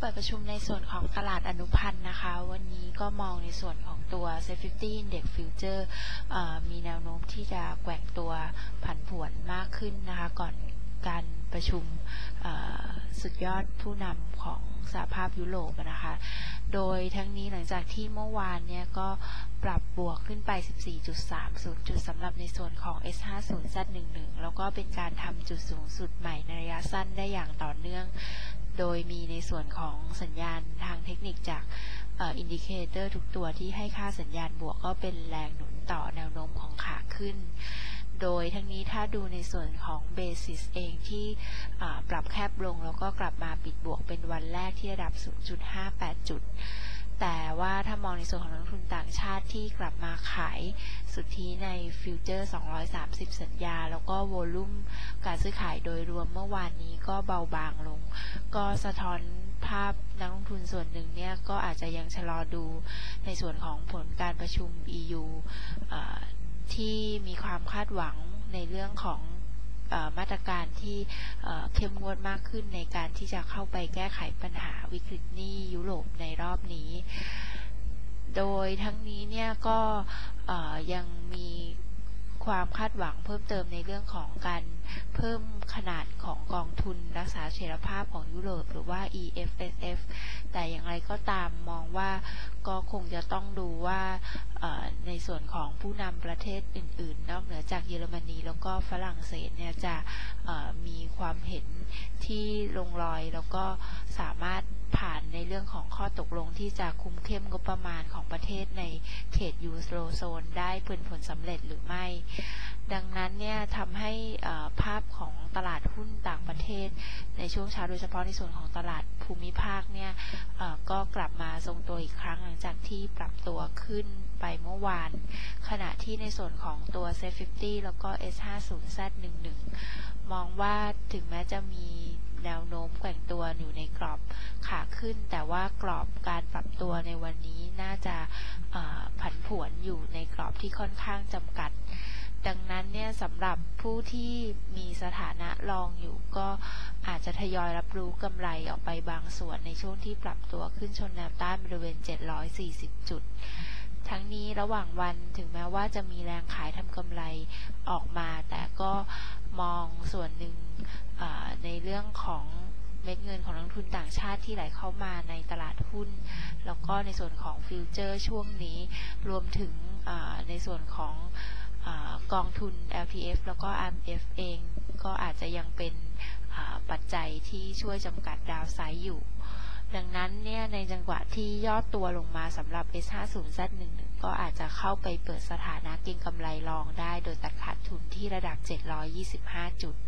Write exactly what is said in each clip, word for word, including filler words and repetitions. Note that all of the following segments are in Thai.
ปิดประชุมในส่วนของตลาดอนุพันธ์นะคะวันนี้ก็มองในส่วนของตัว เซ็ต ห้าสิบ Index Future มีแนวโน้มที่จะแกว่งตัวผันผวนมากขึ้นนะคะก่อนการประชุมสุดยอดผู้นำของสหภาพยุโรปนะคะโดยทั้งนี้หลังจากที่เมื่อวานเนี่ยก็ปรับบวกขึ้นไป สิบสี่จุดสามศูนย์ จุดสำหรับในส่วนของ เอส ห้าสิบ แซด สิบเอ็ด แล้วก็เป็นการทำจุดสูงสุดใหม่ในระยะสั้นได้อย่างต่อเนื่องโดยมีในส่วนของสัญญาณทางเทคนิคจากอินดิเคเตอร์ทุกตัวที่ให้ค่าสัญญาณบวกก็เป็นแรงหนุนต่อแนวโน้มของขาขึ้นโดยทั้งนี้ถ้าดูในส่วนของเบสิสเองที่ปรับแคบลงแล้วก็กลับมาปิดบวกเป็นวันแรกที่ระดับ ศูนย์จุดห้าแปด จุดแต่ว่าถ้ามองในส่วนของนักลงทุนต่างชาติที่กลับมาขายสุทธิในฟิวเจอร์สองร้อยสามสิบสัญญาแล้วก็โวลุ่มการซื้อขายโดยรวมเมื่อวานนี้ก็เบาบางลงก็สะท้อนภาพนักลงทุนส่วนหนึ่งเนี่ยก็อาจจะยังชะลอดูในส่วนของผลการประชุม อี ยู ที่มีความคาดหวังในเรื่องของมาตรการที่เข้มงวดมากขึ้นในการที่จะเข้าไปแก้ไขปัญหาวิกฤตหนี้ยุโรปในรอบนี้โดยทั้งนี้เนี่ยก็ยังมีความคาดหวังเพิ่มเติมในเรื่องของการเพิ่มขนาดของกองทุนรักษาเสถียรภาพของยุโรปหรือว่า อี เอฟ เอส เอฟ แต่อย่างไรก็ตามมองว่าก็คงจะต้องดูว่าในส่วนของผู้นำประเทศอื่นๆนอกเหนือจากเยอรมนีแล้วก็ฝรั่งเศสเนี่ยจะมีความเห็นที่ลงรอยแล้วก็สามารถผ่านในเรื่องของข้อตกลงที่จะคุมเข้มงบประมาณของประเทศในเขตยูโรโซนได้เป็นผลสำเร็จหรือไม่ดังนั้นเนี่ยทำให้ภาพของตลาดหุ้นต่างประเทศในช่วงเช้าโดยเฉพาะในส่วนของตลาดภูมิภาคเนี่ยก็กลับมาทรงตัวอีกครั้งหลังจากที่ปรับตัวขึ้นไปเมื่อวานขณะที่ในส่วนของตัว เซ็ต ห้าสิบ แล้วก็ เอส ห้าสิบ แซด สิบเอ็ด มองว่าถึงแม้จะมีแนวโน้มแกว่งตัวอยู่ในกรอบขาขึ้นแต่ว่ากรอบการปรับตัวในวันนี้น่าจะผันผวนอยู่ในกรอบที่ค่อนข้างจำกัดดังนั้นเนี่ยสำหรับผู้ที่มีสถานะรองอยู่ก็อาจจะทยอยรับรู้กำไรออกไปบางส่วนในช่วงที่ปรับตัวขึ้นชนแนวต้านบริเวณเจ็ดร้อยสี่สิบจุดทั้งนี้ระหว่างวันถึงแม้ว่าจะมีแรงขายทำกำไรออกมาแต่ก็มองส่วนหนึ่งในเรื่องของเม็ดเงินของนักลงทุนต่างชาติที่ไหลเข้ามาในตลาดหุ้นแล้วก็ในส่วนของฟิวเจอร์ช่วงนี้รวมถึงในส่วนของกองทุน แอล ที เอฟ แล้วก็ อาร์ เอ็ม เอฟ เองก็อาจจะยังเป็นปัจจัยที่ช่วยจำกัดดาวไซด์อยู่ดังนั้นเนี่ยในจังหวะที่ย่อตัวลงมาสำหรับ เอส ห้าสิบ แซด สิบเอ็ด ก็อาจจะเข้าไปเปิดสถานะเก็งกำไรรองได้โดยตัดขาดทุนที่ระดับเจ็ดร้อยยี่สิบห้าจุด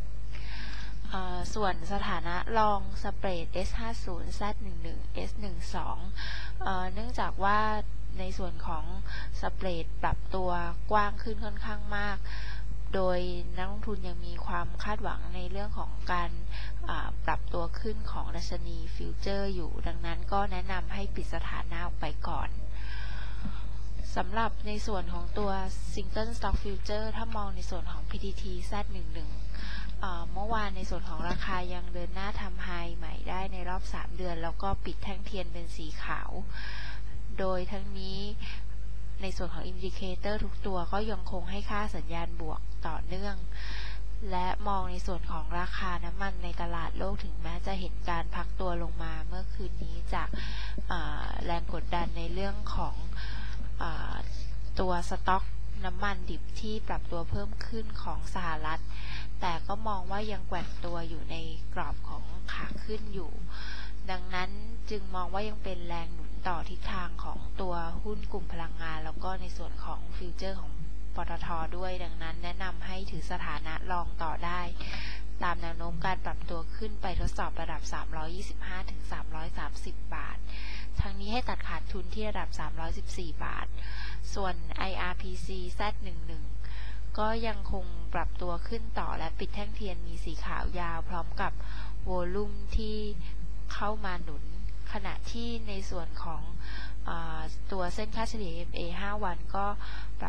ส่วนสถานะรองสเปรด เอส ห้าสิบ แซด สิบเอ็ด เอส สิบสอง เนื่องจากว่าในส่วนของสเปรดปรับตัวกว้างขึ้นค่อนข้างมากโดยนักลงทุนยังมีความคาดหวังในเรื่องของการปรับตัวขึ้นของดัชนีฟิวเจอร์อยู่ดังนั้นก็แนะนำให้ปิดสถานะออกไปก่อนสำหรับในส่วนของตัว Single Stock Future ถ้ามองในส่วนของ พี ที ที แซด สิบเอ็ด เมื่อวานในส่วนของราคายังเดินหน้าทำไฮใหม่ได้ในรอบสามเดือนแล้วก็ปิดแท่งเทียนเป็นสีขาวโดยทั้งนี้ในส่วนของอินดิเคเตอร์ทุกตัวก็ยังคงให้ค่าสัญญาณบวกต่อเนื่องและมองในส่วนของราคาน้ำมันในตลาดโลกถึงแม้จะเห็นการพักตัวลงมาเมื่อคืนนี้จากแรงกดดันในเรื่องของตัวสต็อกน้ำมันดิบที่ปรับตัวเพิ่มขึ้นของสหรัฐแต่ก็มองว่ายังแกว่งตัวอยู่ในกรอบของขาขึ้นอยู่ดังนั้นจึงมองว่ายังเป็นแรงหนุนต่อทิศทางของตัวหุ้นกลุ่มพลังงานแล้วก็ในส่วนของฟิวเจอร์ของปตท.ด้วยดังนั้นแนะนำให้ถือสถานะรองต่อได้ตามแนวโน้มการปรับตัวขึ้นไปทดสอบระดับสามร้อยยี่สิบห้าถึงสามร้อยสามสิบบาททั้งนี้ให้ตัดขาดทุนที่ระดับสามร้อยสิบสี่บาทส่วน ไอ อาร์ พี ซี แซด สิบเอ็ด ก็ยังคงปรับตัวขึ้นต่อและปิดแท่งเทียนมีสีขาวยาวพร้อมกับโวลุ่มที่เข้ามาหนุนขณะที่ในส่วนของตัวเส้นค่าเฉลี่ย เอ็ม เอ ห้า วันก็ปรับ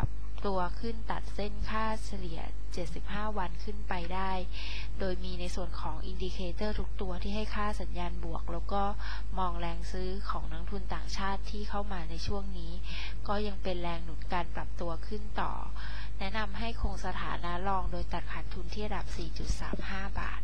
ตัวขึ้นตัดเส้นค่าเฉลี่ยเจ็ดสิบห้าวันขึ้นไปได้โดยมีในส่วนของอินดิเคเตอร์ทุกตัวที่ให้ค่าสัญญาณบวกแล้วก็มองแรงซื้อของนักทุนต่างชาติที่เข้ามาในช่วงนี้ก็ยังเป็นแรงหนุนการปรับตัวขึ้นต่อแนะนำให้คงสถานะรองโดยตัดขาดทุนที่ระดับ สี่จุดสามห้า บาท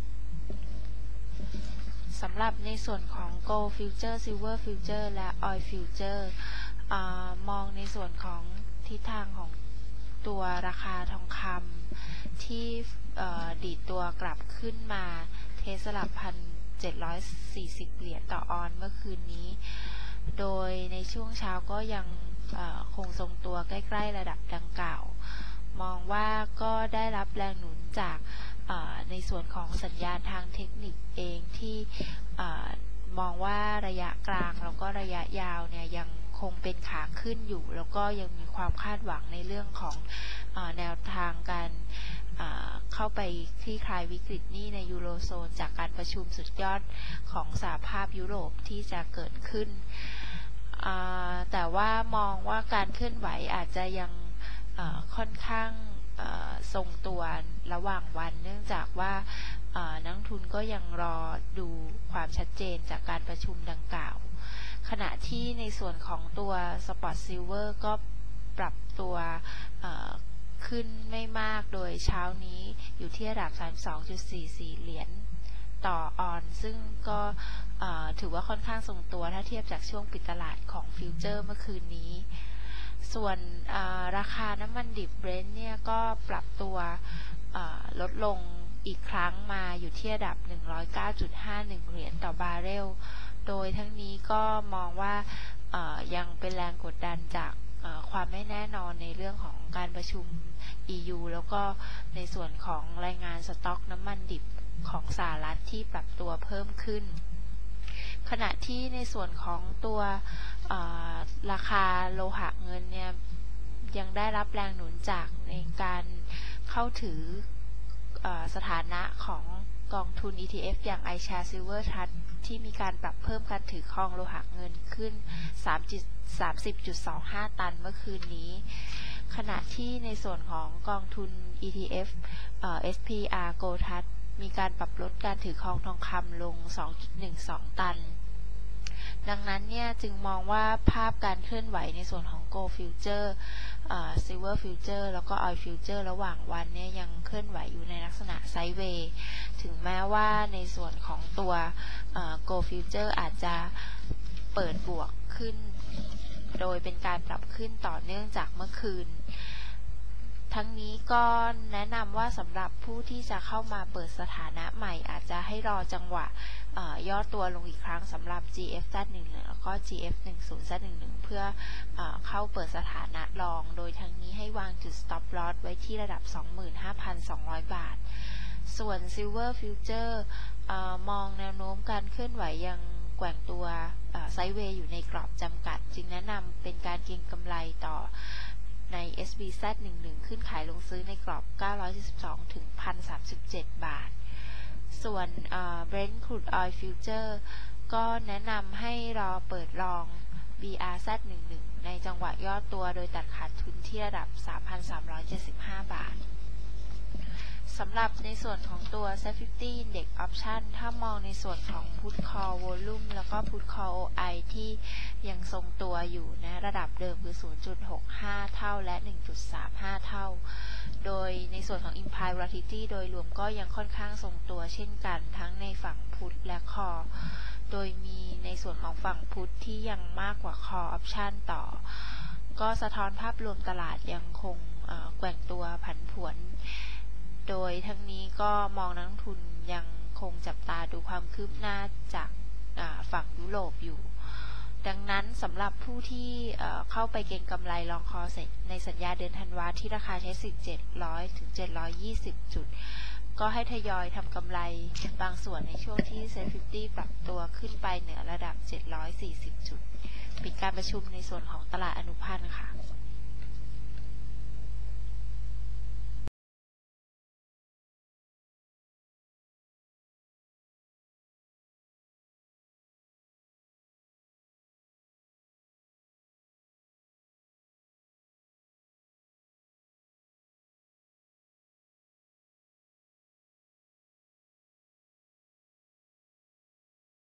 สำหรับในส่วนของ Gold Future Silver Future และ Oil Future อ่ามองในส่วนของทิศทางของตัวราคาทองคำที่ดีดตัวกลับขึ้นมาเทสลับพันเจ็ดร้อยสี่สิบเหรียญต่อออนเมื่อคืนนี้โดยในช่วงเช้าก็ยังคงทรงตัวใกล้ๆระดับดังกล่าวมองว่าก็ได้รับแรงหนุนจากในส่วนของสัญญาณทางเทคนิคเองที่มองว่าระยะกลางแล้วก็ระยะยาวเนี่ยยังคงเป็นขาขึ้นอยู่แล้วก็ยังมีความคาดหวังในเรื่องของเอ่อแนวทางการเข้าไปคลี่คลายวิกฤตหนี้ในยูโรโซนจากการประชุมสุดยอดของสหภาพยุโรปที่จะเกิดขึ้นแต่ว่ามองว่าการเคลื่อนไหวอาจจะยังค่อนข้างทรงตัวระหว่างวันเนื่องจากว่านักทุนก็ยังรอดูความชัดเจนจากการประชุมดังกล่าวขณะที่ในส่วนของตัว Spot Silver ก็ปรับตัวขึ้นไม่มากโดยเช้านี้อยู่ที่ระดับ สามสิบสองจุดสี่สี่ เหรียญต่อออนซึ่งก็ถือว่าค่อนข้างทรงตัวถ้าเทียบจากช่วงปิดตลาดของฟิวเจอร์เมื่อคืนนี้ส่วนราคาน้ำมันดิบเบรนท์เนี่ยก็ปรับตัวลดลงอีกครั้งมาอยู่ที่ระดับ หนึ่งร้อยเก้าจุดห้าหนึ่ง เหรียญต่อบาร์เรลโดยทั้งนี้ก็มองว่ายังเป็นแรงกดดันจากความไม่แน่นอนในเรื่องของการประชุม อี ยู แล้วก็ในส่วนของรายงานสต็อกน้ำมันดิบของสหรัฐที่ปรับตัวเพิ่มขึ้นขณะที่ในส่วนของตัวราคาโลหะเงินเนี่ยยังได้รับแรงหนุนจากในการเข้าถือสถานะของกองทุน อี ที เอฟ อย่าง iShares Silver Trust ที่มีการปรับเพิ่มการถือครองโลหะเงินขึ้น สามสิบจุดสองห้า ตันเมื่อคืนนี้ขณะที่ในส่วนของกองทุน อี ที เอฟ เอ่อ เอส พี อาร์ Gold Trust มีการปรับลดการถือครองทองคำลง สองจุดหนึ่งสอง ตันดังนั้นเนี่ยจึงมองว่าภาพการเคลื่อนไหวในส่วนของ Gold Future เอ่อ Silver Future แล้วก็ Oil Future ระหว่างวันเนี่ยยังเคลื่อนไหวอยู่ในลักษณะไซด์เวย์ถึงแม้ว่าในส่วนของตัวเอ่อ Gold Future อาจจะเปิดบวกขึ้นโดยเป็นการปรับขึ้นต่อเนื่องจากเมื่อคืนทั้งนี้ก็แนะนำว่าสำหรับผู้ที่จะเข้ามาเปิดสถานะใหม่อาจจะให้รอจังหวะย่อตัวลงอีกครั้งสำหรับ จี เอฟ แซด หนึ่ง หนึ่ง แล้วก็ จี เอฟ หนึ่งศูนย์ แซด หนึ่ง หนึ่ง เพื่อเอเข้าเปิดสถานะรองโดยทั้งนี้ให้วางจุด stop loss ไว้ที่ระดับ สองหมื่นห้าพันสองร้อย บาทส่วน Silver Future เอ่อมองแนวโน้มการเคลื่อนไหวยังแกว่งตัวไซด์เวย์อยู่ในกรอบจำกัดจึงแนะนำเป็นการเก็งกำไรต่อใน เอส บี แซด หนึ่ง หนึ่ง ขึ้นขายลงซื้อในกรอบ เก้าร้อยเจ็ดสิบสอง ถึง หนึ่งพันสามสิบเจ็ด บาทส่วน Brent Crude Oil Future ก็แนะนำให้รอเปิดลอง บี อาร์ แซด หนึ่ง หนึ่ง ในจังหวะย่อตัวโดยตัดขาดทุนที่ระดับ สามพันสามร้อยเจ็ดสิบห้า บาทสำหรับในส่วนของตัว เซ็ต ห้าสิบ Index Option ถ้ามองในส่วนของ Put Call Volume แล้วก็ Put Call โอ ไอ ที่ยังทรงตัวอยู่นะระดับเดิมคือ ศูนย์จุดหกห้า เท่าและ หนึ่งจุดสามห้า เท่าโดยในส่วนของ Implied Volatility โดยรวมก็ยังค่อนข้างทรงตัวเช่นกันทั้งในฝั่ง Put และ Call โดยมีในส่วนของฝั่ง Put ที่ยังมากกว่า Call Option ต่อก็สะท้อนภาพรวมตลาดยังคงแกว่งตัวผันผวนโดยทั้งนี้ก็มองนักลงทุนยังคงจับตาดูความคืบหน้าจากฝั่งยุโรปอยู่ดังนั้นสำหรับผู้ที่เข้าไปเก็งกำไรลองคอเซ็ตในสัญญาเดือนธันวาที่ราคาเทสสิกเจ็ดร้อยถึงเจ็ดร้อยยี่สิบจุดก็ให้ทยอยทำกำไรบางส่วนในช่วงที่ เซ็ต ห้าสิบ ปรับตัวขึ้นไปเหนือระดับเจ็ดร้อยสี่สิบจุดปิดการประชุมในส่วนของตลาดอนุพันธ์ค่ะ